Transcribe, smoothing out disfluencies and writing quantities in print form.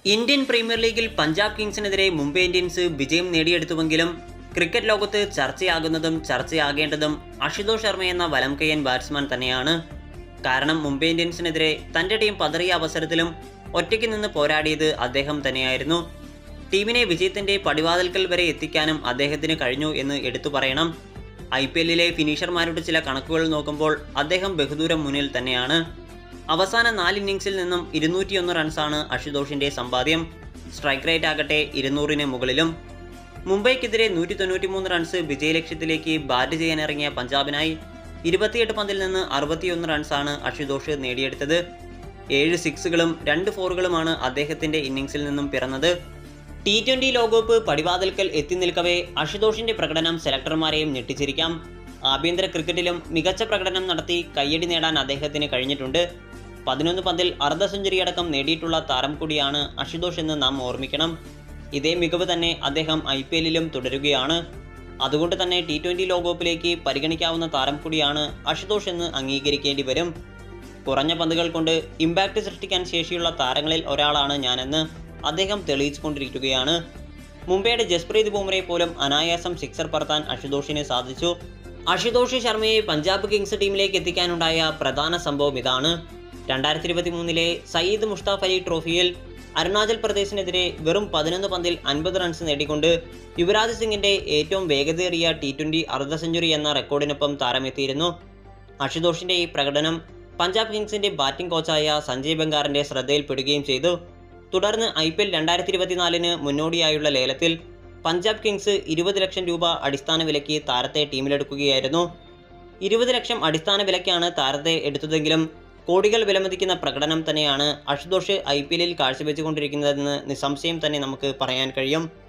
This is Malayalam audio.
ഇന്ത്യൻ പ്രീമിയർ ലീഗിൽ പഞ്ചാബ് കിങ്സിനെതിരെ മുംബൈ ഇന്ത്യൻസ് വിജയം നേടിയെടുത്തുവെങ്കിലും ക്രിക്കറ്റ് ലോകത്ത് ചർച്ചയാകുന്നതും ചർച്ചയാകേണ്ടതും അശുതോഷ് ശർമ്മ എന്ന വലംകൈയ്യൻ ബാറ്റ്സ്മാൻ തന്നെയാണ്. കാരണം മുംബൈ ഇന്ത്യൻസിനെതിരെ തൻ്റെ ടീം പതറിയ അവസരത്തിലും ഒറ്റയ്ക്ക് നിന്ന് പോരാടിയത് അദ്ദേഹം തന്നെയായിരുന്നു. ടീമിനെ വിജയത്തിൻ്റെ പടിവാതിൽക്കൽ വരെ എത്തിക്കാനും അദ്ദേഹത്തിന് കഴിഞ്ഞു എന്ന് എടുത്തു പറയണം. IPLലെ ഫിനിഷർമാരുടെ ചില കണക്കുകൾ നോക്കുമ്പോൾ അദ്ദേഹം ബഹുദൂരം മുന്നിൽ തന്നെയാണ്. അവസാന 4 ഇന്നിംഗ്സിൽ നിന്നും 201 റൺസാണ് അശുതോഷിൻ്റെ സമ്പാദ്യം. സ്ട്രൈക്ക് റേറ്റ് ആകട്ടെ 200-ന് മുകളിലും. മുംബൈക്കെതിരെ 193 റൺസ് വിജയലക്ഷ്യത്തിലേക്ക് ബാറ്റ് ചെയ്യാനിറങ്ങിയ പഞ്ചാബിനായി 28 പന്തിൽ നിന്ന് 61 റൺസാണ് അശുതോഷ് നേടിയെടുത്തത്. 7 സിക്സുകളും 2 ഫോറുകളുമാണ് അദ്ദേഹത്തിൻ്റെ ഇന്നിംഗ്സിൽ നിന്നും പിറന്നത്. T20 ലോകകപ്പ് പടിവാതിൽക്കൽ എത്തി നിൽക്കവേ അശുതോഷിൻ്റെ പ്രകടനം സെലക്ടർമാരെയും ഞെട്ടിച്ചിരിക്കാം. ആഭ്യന്തര ക്രിക്കറ്റിലും മികച്ച പ്രകടനം നടത്തി കയ്യടി നേടാൻ അദ്ദേഹത്തിന് കഴിഞ്ഞിട്ടുണ്ട്. 11 പന്തിൽ അർദ്ധ സെഞ്ചുറി അടക്കം നേടിയിട്ടുള്ള താരം കൂടിയാണ് അശുതോഷ് എന്ന് നാം ഓർമ്മിക്കണം. ഇതേ മികവ് തന്നെ അദ്ദേഹം IPLലും തുടരുകയാണ്. അതുകൊണ്ട് തന്നെ T20 ലോകകപ്പിലേക്ക് പരിഗണിക്കാവുന്ന താരം കൂടിയാണ് അശുതോഷ് എന്ന് അംഗീകരിക്കേണ്ടി വരും. കുറഞ്ഞ പന്തുകൾ കൊണ്ട് ഇമ്പാക്റ്റ് സൃഷ്ടിക്കാൻ ശേഷിയുള്ള താരങ്ങളിൽ ഒരാളാണ് ഞാനെന്ന് അദ്ദേഹം തെളിയിച്ചുകൊണ്ടിരിക്കുകയാണ്. മുംബൈയുടെ ജസ്പ്രീത് ബുംറയെ പോലും അനായാസം സിക്സർ പറത്താൻ അശുതോഷിന് സാധിച്ചു. അശുതോഷ് ശർമ്മയെ പഞ്ചാബ് കിങ്സ് ടീമിലേക്ക് എത്തിക്കാനുണ്ടായ പ്രധാന സംഭവം ഇതാണ്. 2023-ലെ സയ്യിദ് മുഷ്താഫ് അലി ട്രോഫിയിൽ അരുണാചൽ പ്രദേശിനെതിരെ വെറും 11 പന്തിൽ 50 റൺസ് നേടിക്കൊണ്ട് യുവരാജ് സിംഗിൻ്റെ ഏറ്റവും വേഗതയേറിയ T20 അർദ്ധ സെഞ്ചുറി എന്ന റെക്കോർഡിനൊപ്പം താരമെത്തിയിരുന്നു. അശുതോഷിൻ്റെ ഈ പ്രകടനം പഞ്ചാബ് കിങ്സിൻ്റെ ബാറ്റിംഗ് കോച്ചായ സഞ്ജയ് ബംഗാറിൻ്റെ ശ്രദ്ധയിൽപ്പെടുകയും ചെയ്തു. തുടർന്ന് IPL 2024-ന് മുന്നോടിയായുള്ള ലേലത്തിൽ പഞ്ചാബ് കിങ്സ് 20 ലക്ഷം രൂപ അടിസ്ഥാന വിലയ്ക്ക് താരത്തെ ടീമിലെടുക്കുകയായിരുന്നു. 20 ലക്ഷം അടിസ്ഥാന വിലയ്ക്കാണ് താരത്തെ എടുത്തതെങ്കിലും കോടികൾ വിലമതിക്കുന്ന പ്രകടനം തന്നെയാണ് അശുതോഷ് IPLൽ കാഴ്ചവെച്ചുകൊണ്ടിരിക്കുന്നതെന്ന് നിസ്സംശയം തന്നെ നമുക്ക് പറയാൻ കഴിയും.